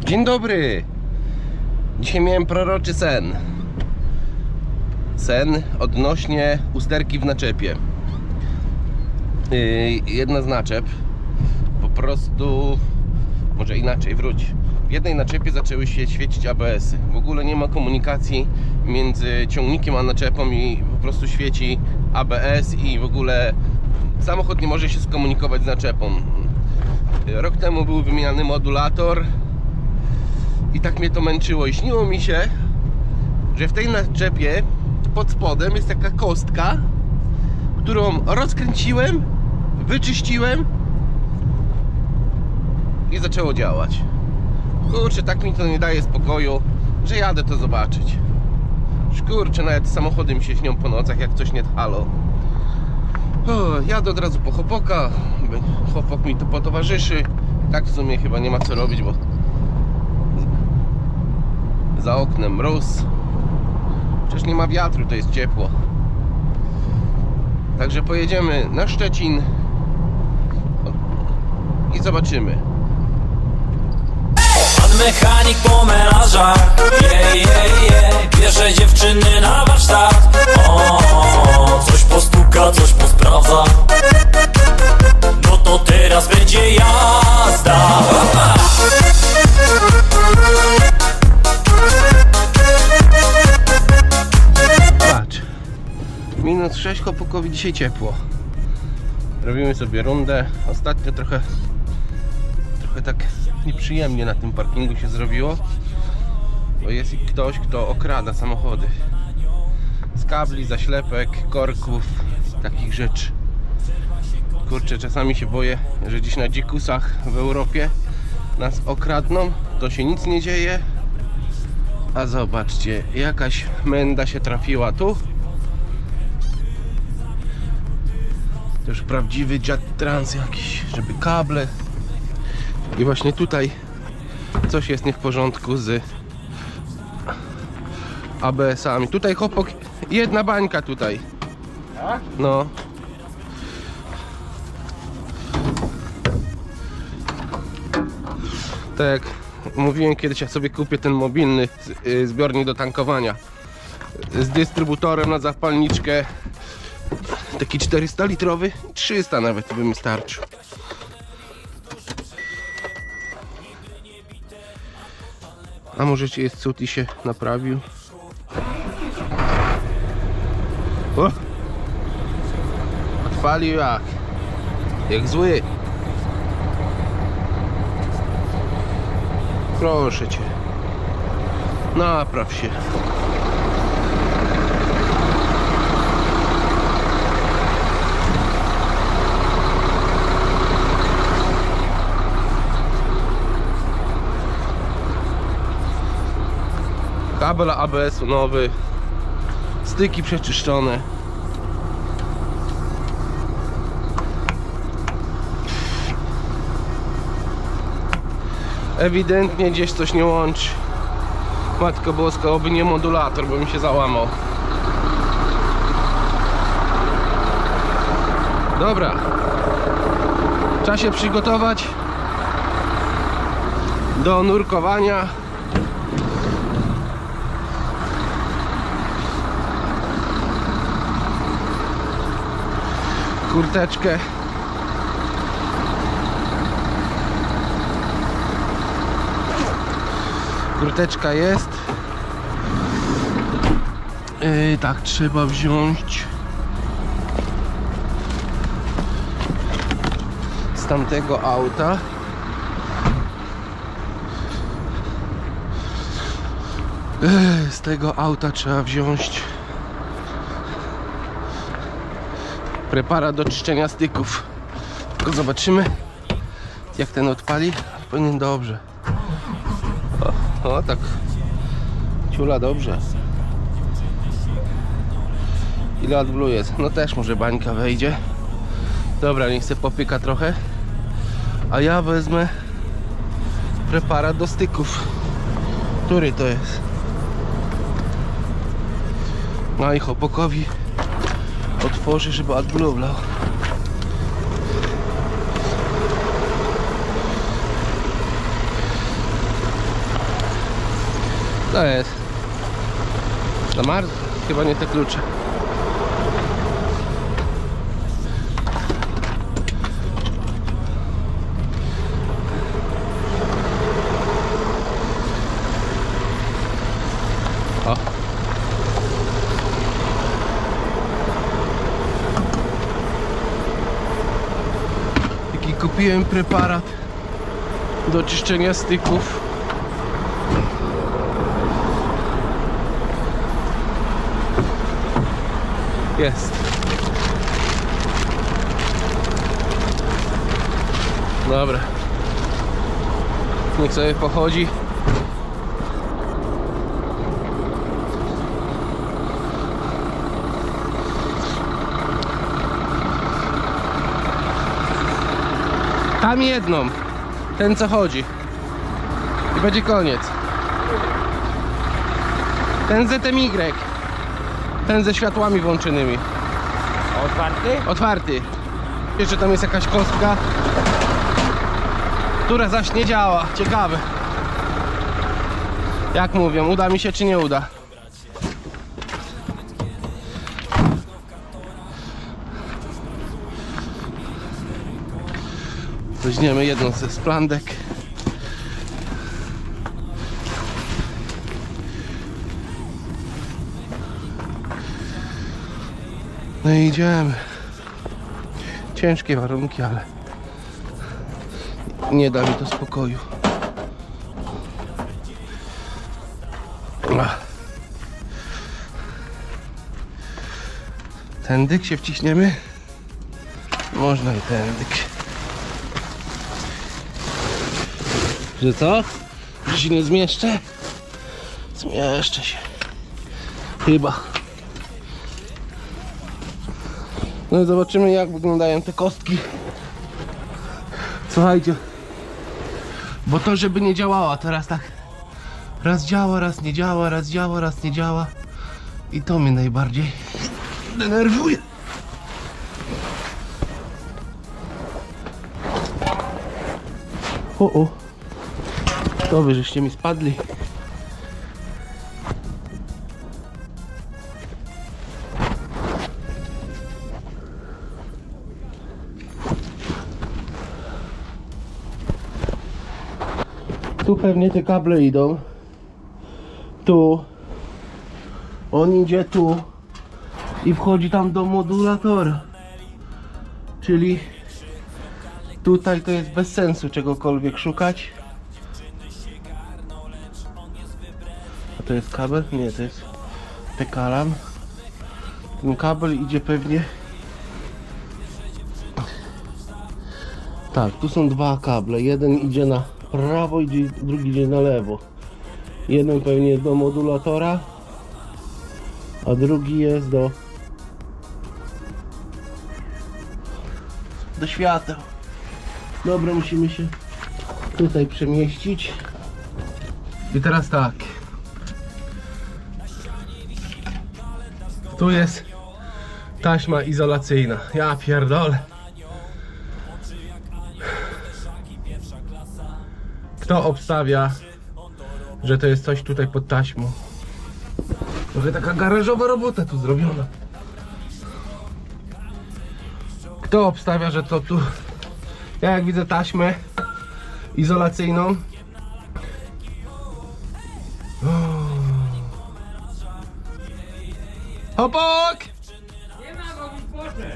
Dzień dobry! Dzisiaj miałem proroczy sen. Sen odnośnie usterki w naczepie. Jedna z naczep po prostu, może inaczej, wróć. W jednej naczepie zaczęły się świecić ABS-y. W ogóle nie ma komunikacji między ciągnikiem a naczepą i po prostu świeci ABS i w ogóle samochód nie może się skomunikować z naczepą. Rok temu był wymieniany modulator i tak mnie to męczyło i śniło mi się, że w tej naczepie pod spodem jest taka kostka, którą rozkręciłem, wyczyściłem i zaczęło działać. Kurczę, tak mi to nie daje spokoju, że jadę to zobaczyć. Kurczę, nawet samochody mi się śnią po nocach, jak coś nie halo. Jadę od razu po chłopoka. Chłopok mi tu potowarzyszy. Tak w sumie chyba nie ma co robić, bo za oknem mróz. Przecież nie ma wiatru, to jest ciepło. Także pojedziemy na Szczecin i zobaczymy. Pan mechanik po melanżach, bierze dziewczyny na warsztat. Coś postuka, coś posprawdza. No to teraz będzie jazda. Patrz, minus 6, chłopakowi dzisiaj ciepło. Robimy sobie rundę. Ostatnio trochę tak nieprzyjemnie na tym parkingu się zrobiło, bo jest ktoś, kto okrada samochody z kabli, zaślepek, korków, takich rzeczy. Kurczę, czasami się boję, że gdzieś na dzikusach w Europie nas okradną, to się nic nie dzieje, a zobaczcie, jakaś menda się trafiła tu. To już prawdziwy dziad trans jakiś, żeby kable. I właśnie tutaj coś jest nie w porządku z ABS-ami. Tutaj chłopak, jedna bańka tutaj. No. Tak jak mówiłem kiedyś, ja sobie kupię ten mobilny zbiornik do tankowania z dystrybutorem na zapalniczkę. Taki 400 litrowy, 300 nawet by mi starczył. A może jest cud i się naprawił? O! Odpalił jak zły. Proszę cię, napraw się. Kabel ABS-u nowy, styki przeczyszczone. Ewidentnie gdzieś coś nie łączy. Matko Boska, oby nie modulator, bo mi się załamał. Dobra, trzeba się przygotować do nurkowania. Kurteczkę. Kurteczka jest. Tak trzeba wziąć z tamtego auta. Z tego auta trzeba wziąć preparat do czyszczenia styków. Tylko zobaczymy, jak ten odpali. Powinien dobrze. O tak. Ciula dobrze. Ile AdBlue jest? No też może bańka wejdzie. Dobra, niech se popyka trochę. A ja wezmę preparat do styków. Który to jest? No i chłopakowi otworzy, żeby AdBlue wlał. To jest. Zamarzł? Chyba nie te klucze. O. Taki kupiłem preparat do czyszczenia styków. Jest. Dobra. Niech sobie pochodzi. Tam jedną. Ten co chodzi. I będzie koniec. Ten ZMY. Ten ze światłami włączonymi. Otwarty? Otwarty. Jeszcze tam jest jakaś kostka, która zaś nie działa. Ciekawe. Jak mówią, uda mi się czy nie uda? Weźmiemy jedną ze splandek. No i idziemy. Ciężkie warunki, ale nie da mi to spokoju. Tędyk się wciśniemy. Można i tędyk. Że co? Że się nie zmieszczę? Zmieszczę się. Chyba. No i zobaczymy, jak wyglądają te kostki. Słuchajcie, bo to żeby nie działała teraz tak. Raz działa, raz nie działa, raz działa, raz nie działa. I to mnie najbardziej denerwuje. O, to wy żeście mi spadli. Tu pewnie te kable idą. Tu. On idzie tu. I wchodzi tam do modulatora. Czyli tutaj to jest bez sensu czegokolwiek szukać. A to jest kabel? Nie, to jest Tekalam. Ten kabel idzie pewnie. Tak, tu są dwa kable. Jeden idzie na prawo, drugi idzie na lewo. Jeden pewnie jest do modulatora, a drugi jest do świateł. Dobra, musimy się tutaj przemieścić. I teraz tak. Tu jest taśma izolacyjna. Ja pierdolę. Kto obstawia, że to jest coś tutaj pod taśmą? Trochę taka garażowa robota tu zrobiona. Kto obstawia, że to tu... Ja jak widzę taśmę izolacyjną. Hopok! Nie ma go w porze.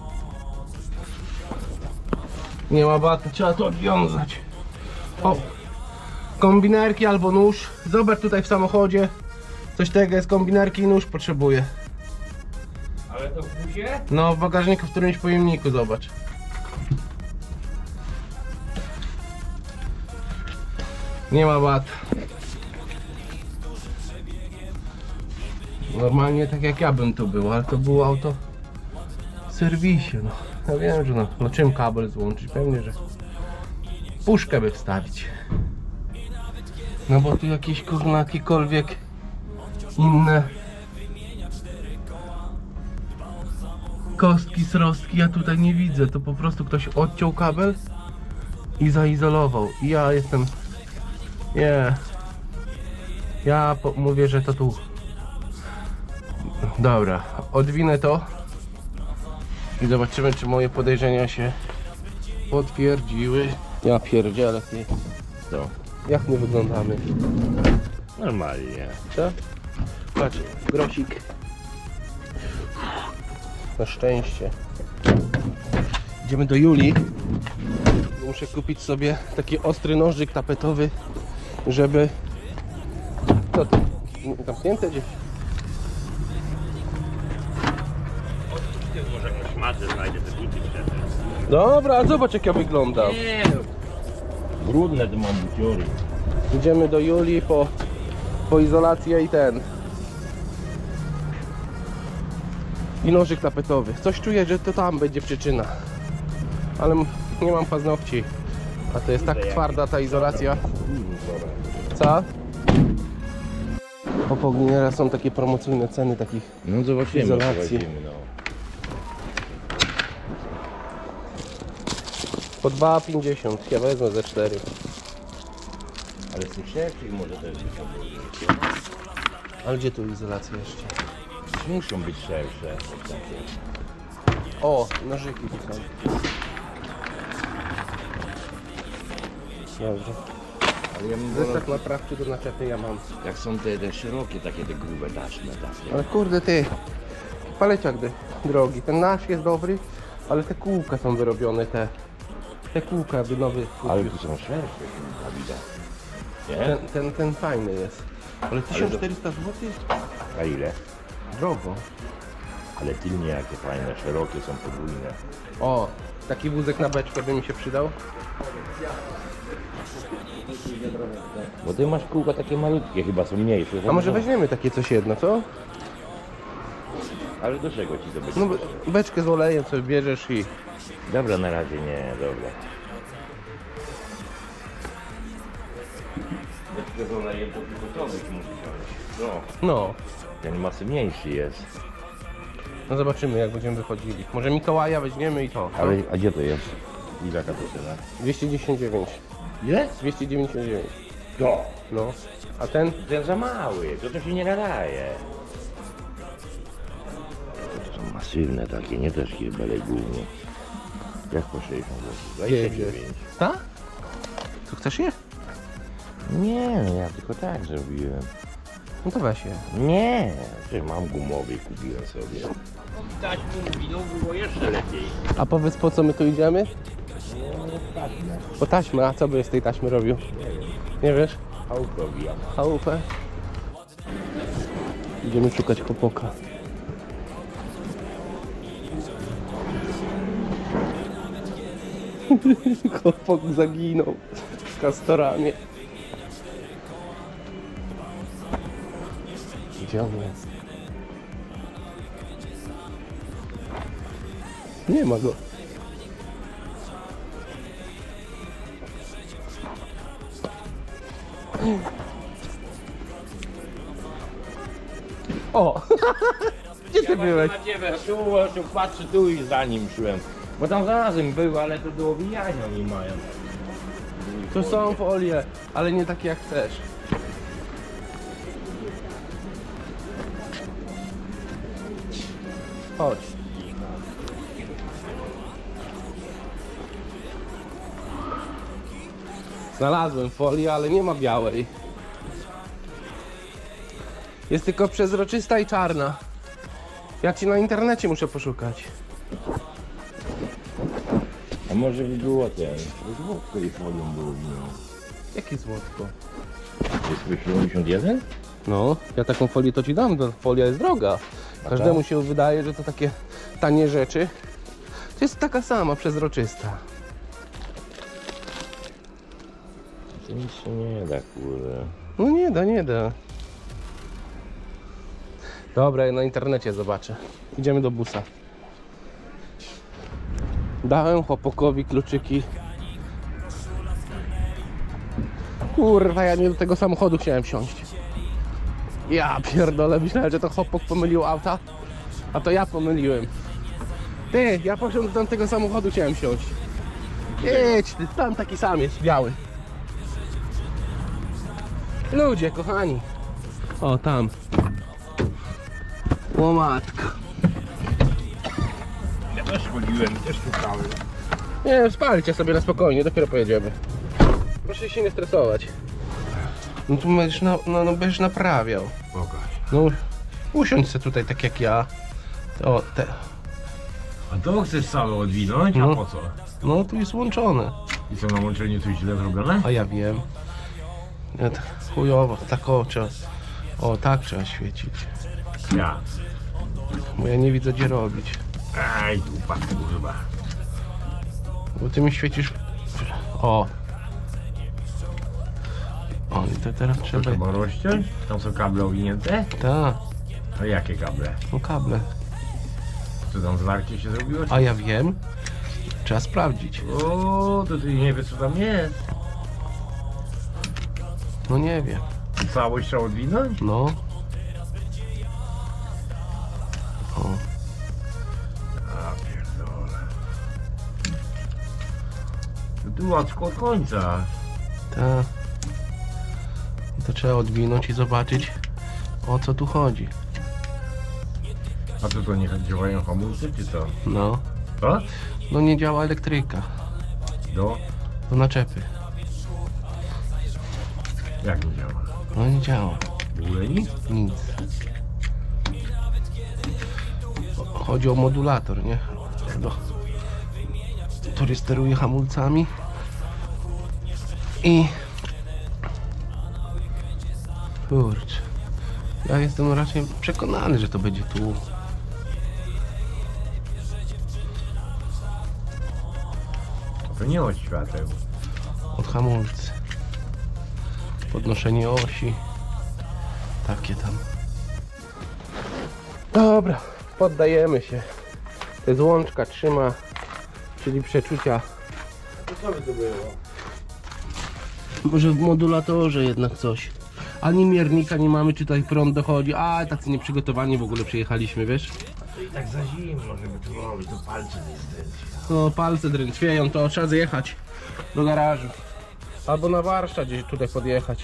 Nie ma baty, trzeba to odwiązać. O! Kombinerki albo nóż. Zobacz tutaj w samochodzie. Coś tego jest, kombinerki i nóż potrzebuję. Ale to w buzie? No, w bagażniku, w którymś pojemniku, zobacz. Nie ma bat. Normalnie tak jak ja bym tu był, ale to było auto w serwisie, no. Ja wiem, że no czym kabel złączyć? Pewnie, że puszkę by wstawić. No bo tu jakieś kurna, jakiekolwiek inne kostki, srostki ja tutaj nie widzę. To po prostu ktoś odciął kabel i zaizolował. I ja jestem... Nie. Ja mówię, że to tu. Dobra, odwinę to i zobaczymy, czy moje podejrzenia się potwierdziły. Ja pierdzielę, ty. No, Jak my wyglądamy? normalnie. Co? Patrz, grosik. Na szczęście. Idziemy do Julii. Muszę kupić sobie taki ostry nożyk tapetowy, żeby... Co to? Zamknięte gdzieś? Może jakąś szmatę znajdę, te buty wtedy. Dobra, a zobacz jak ja wyglądam. Nie, brudne to mam buciory. Idziemy do Julii po izolację i ten. I nożyk tapetowy. Coś czuję, że to tam będzie przyczyna. Ale nie mam paznokci. A to jest tak twarda ta izolacja. Co? Po Poginiera są takie promocyjne ceny takich No zobaczymy, izolacji. no. Po 2,50. Ja wezmę ze 4. Ale z tych szerszych może też być. Ale gdzie tu izolacja jeszcze? Muszą być szersze. O, nożyki tu są. Dobrze. Ale ja bym wolał, Zestaw naprawczy do naczepy ja mam. jak są te szerokie, takie te grube taśmy takie. Ale kurde ty, paleciak drogi, ten nasz jest dobry, ale te kółka są wyrobione, te kółka by nowy Ale kupił. tu są szersze, chyba widać. Nie? Ten fajny jest. Ale 1400 zł? A ile? Drogo. Ale tylnie jakie fajne, szerokie są podwójne. O, taki wózek na beczkę by mi się przydał. Bo ty masz kółka takie malutkie, chyba są mniejsze. A może weźmiemy takie coś jedno, co? Ale do czego ci to będzie? No beczkę z olejem sobie bierzesz i... Dobra, na razie nie, dobra. Beczkę z olejem to tylko to byś mógł wziąć. No, No, ten masywniejszy jest. no zobaczymy jak będziemy wychodzili. Może Mikołaja weźmiemy i to. Ale, a gdzie to jest? Ile to cena? 299. Ile? 299. To. No. A ten? Ten za mały, to się nie nadaje. To są masywne takie, nie też kibele głównie. Jak po 60 zł? 29. Ta? Co chcesz je? Nie, no ja tylko tak zrobiłem. No to weź je. Nie, że mam gumowy, kupiłem sobie. Dać mu winą było jeszcze lepiej. A powiedz po co my tu idziemy? Po taśmę, a co by z tej taśmy robił? Nie wiesz? Chałkowi. Chałupę. Idziemy szukać chłopaka. Chłopak zaginął w Castoramie. Gdzie on jest? Nie ma go. O! Gdzie ty byłeś? Tu patrzę tu i za nim szłem. Bo tam zarazem był, ale to do owijania oni mają. Tu są folie, ale nie takie jak chcesz. Chodź. Znalazłem folię, ale nie ma białej. Jest tylko przezroczysta i czarna. Ja ci na internecie muszę poszukać. A może by było ten, złotko i folią było w nią. Jakie złotko? Jest 71? No, ja taką folię to ci dam, bo folia jest droga. Każdemu się wydaje, że to takie tanie rzeczy. To jest taka sama, przezroczysta. To nic się nie da, kurde. No nie da, nie da. Dobra, ja na internecie zobaczę. Idziemy do busa. Dałem chłopakowi kluczyki. Kurwa, ja nie do tego samochodu chciałem wsiąść. Ja pierdolę, myślałem, że to chłopak pomylił auta, a to ja pomyliłem. Ty, ja poszedłem do tamtego samochodu, chciałem wsiąść. Jedź, ty, tam taki sam jest, biały. Ludzie, kochani, O, tam. Łomatka. Ja też chodziłem, też szukałem. Nie, spalcie sobie na spokojnie, dopiero pojedziemy. Proszę się nie stresować. No tu będziesz, będziesz naprawiał. Pokaż. No, usiądź se tutaj tak jak ja. O, te. A to chcesz całe odwinąć? No. A po co? No, tu jest łączone. I co, na łączeniu coś źle zrobione? A ja wiem. Nie, tak chujowo, tak o, trzeba. O, tak trzeba świecić. Ja. Bo ja nie widzę gdzie robić. Ej, tu patrz, kurwa. Bo ty mi świecisz. O. O, i to teraz To trzeba. trzeba rozciąć? Tam są kable owinięte? Tak, A jakie kable? no kable. Co tam zwarcie się zrobiło? A ja wiem. Trzeba sprawdzić. O, to ty nie wiesz co tam jest. No nie wiem. Całość trzeba odwinąć? No. O. A pierdolę. To tu łatwo od końca. Tak. I to trzeba odwinąć i zobaczyć, o co tu chodzi. A co to nie działają hamulce czy co? No. Co? No nie działa elektryka. Do naczepy. Jak nie działa? No nie działa. W ogóle nic? Nic. Chodzi o modulator, nie? Który steruje hamulcami. I... Kurczę. Ja jestem raczej przekonany, że to będzie tu. To nie od świateł. Od hamulcy. Podnoszenie osi. Takie tam. Dobra, poddajemy się. To złączka trzyma, czyli przeczucia. To co by to było? Może w modulatorze jednak coś. Ani miernika nie mamy, czy tutaj prąd dochodzi. A, tacy nieprzygotowani w ogóle przyjechaliśmy, wiesz? To i tak za zimno, żeby tu robić, to palce nie zdjęcie. No, palce drętwieją, to trzeba zjechać do garażu. Albo na warsztat gdzieś tutaj podjechać.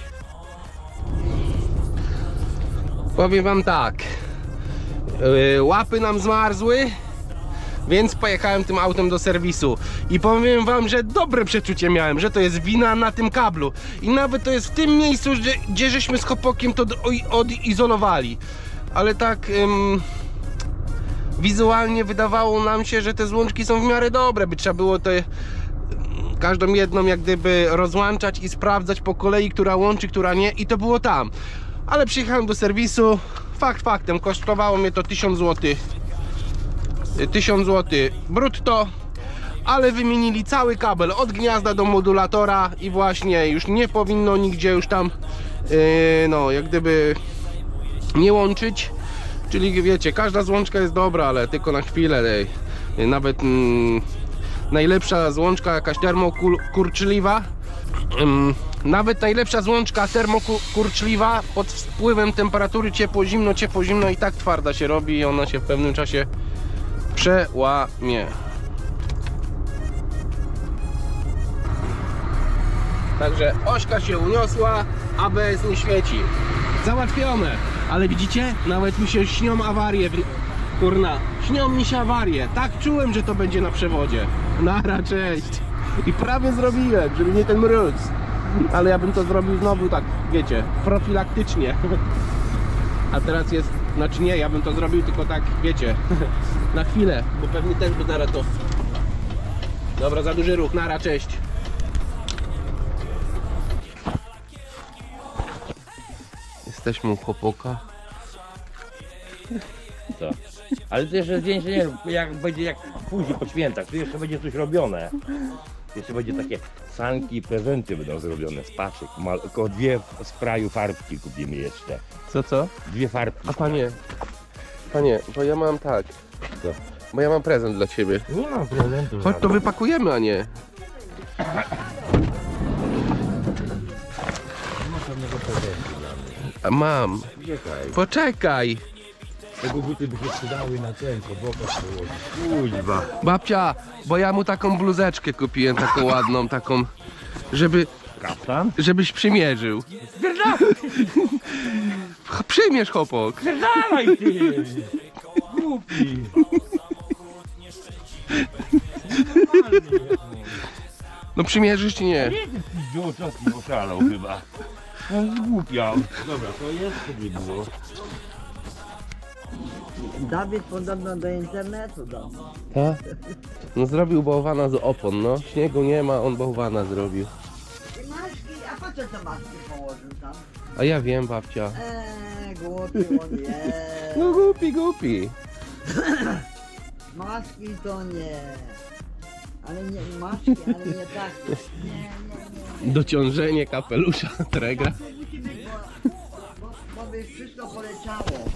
Powiem wam tak. Łapy nam zmarzły, więc pojechałem tym autem do serwisu. I powiem wam, że dobre przeczucie miałem, że to jest wina na tym kablu. I nawet to jest w tym miejscu, gdzie żeśmy z chłopakiem to odizolowali. Ale tak... wizualnie wydawało nam się, że te złączki są w miarę dobre, by trzeba było te każdą jedną jak gdyby rozłączać i sprawdzać po kolei, która łączy, która nie, i to było tam. Ale przyjechałem do serwisu, fakt faktem, kosztowało mnie to 1000 zł. 1000 zł brutto, ale wymienili cały kabel od gniazda do modulatora i właśnie już nie powinno nigdzie już tam no jak gdyby nie łączyć. Czyli wiecie, każda złączka jest dobra, ale tylko na chwilę. Nawet najlepsza złączka jakaś termokurczliwa, nawet najlepsza złączka termokurczliwa pod wpływem temperatury ciepło-zimno i tak twarda się robi i ona się w pewnym czasie przełamie. Także ośka się uniosła, ABS nie świeci. Załatwione, ale widzicie? Nawet mi się śnią awarie. Kurna, śnią mi się awarie. Tak czułem, że to będzie na przewodzie. Nara, cześć. I prawie zrobiłem, żeby nie ten mróz. Ale ja bym to zrobił znowu tak, wiecie, profilaktycznie. A teraz jest, znaczy nie, ja bym to zrobił tylko tak, wiecie, na chwilę, bo pewnie też by zaraz to... Dobra, za duży ruch, nara, cześć. Jesteśmy u chłopaka. Co? Ale to jeszcze zdjęcie nie rób, jak będzie jak później po świętach, tu jeszcze będzie coś robione. Jeszcze będzie takie sanki i prezenty będą zrobione z paczek. Tylko 2 spraju farbki kupimy jeszcze. Co? 2 farbki. A panie, bo ja mam tak. Co? Bo ja mam prezent dla ciebie. Nie mam prezentu. Chodź, to wypakujemy, a nie. Mam. Poczekaj. Tego buty by się przydały na ten, po bokach położyć. Babcia, bo ja mu taką bluzeczkę kupiłem, taką ładną, taką, żeby kaftan? Żebyś przymierzył. Przymierz, chłopok. Dawaj ty! Głupi! No przymierzysz czy nie? Do ostatni oszalał chyba. No zgłupiał. Dobra, to jest, to nie było. Dawid podobno do internetu dał. Tak? No zrobił bałwana z opon, no. Śniegu nie ma, on bałwana zrobił. I maski, a po co te maski położył tam? A ja wiem, babcia. Głupi on jest. No głupi. Maski to nie. Ale nie, maski, ale nie takie. Nie. Dociążenie kapelusza Tregra. To musi być, bo by wszystko poleciało.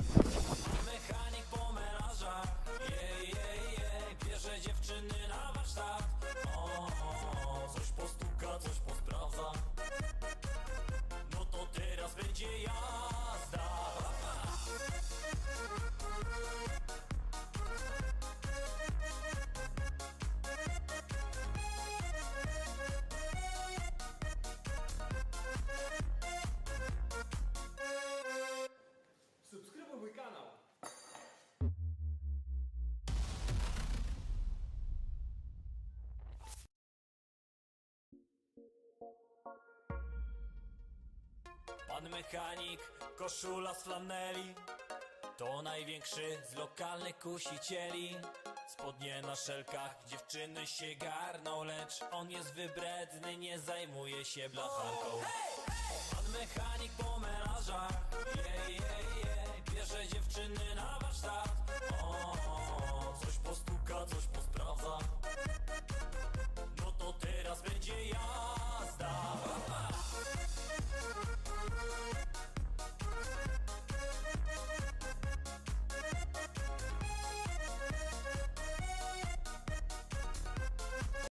Pan mechanik, koszula z flaneli, to największy z lokalnych kusicieli. Spodnie na szelkach, dziewczyny się garną, lecz on jest wybredny, nie zajmuje się blacharką. Pan mechanik